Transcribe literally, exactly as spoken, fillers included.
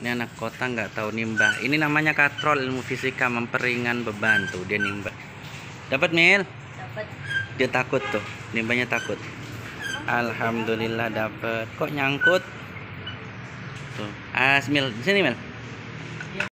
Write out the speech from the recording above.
Ini anak kota nggak tahu nimba. Ini namanya katrol, ilmu fisika, memperingan beban. Tuh dia nimba. Dapat Mil? Dapat. Dia takut tuh, nimbanya takut. Alhamdulillah dapat. Kok nyangkut? Tuh. Asmil, di sini Mil.